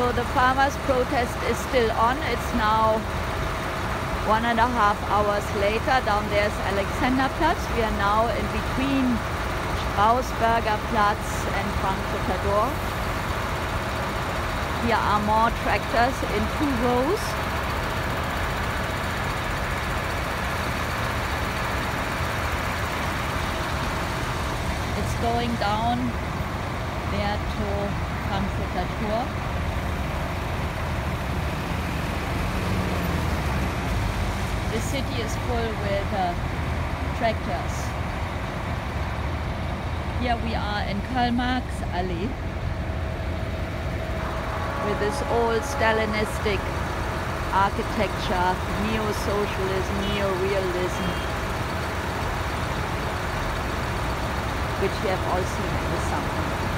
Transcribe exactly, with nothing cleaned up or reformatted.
So the farmers' protest is still on. It's now one and a half hours later. Down there's Alexanderplatz. We are now in between Strausberger Platz and Frankfurter Dorf. Here are more tractors in two rows. It's going down there to Frankfurter Tor. The city is full with uh, tractors. Here we are in Karl-Marx-Allee with this old Stalinistic architecture, neo-socialism, neo-realism, which we have all seen in the summer.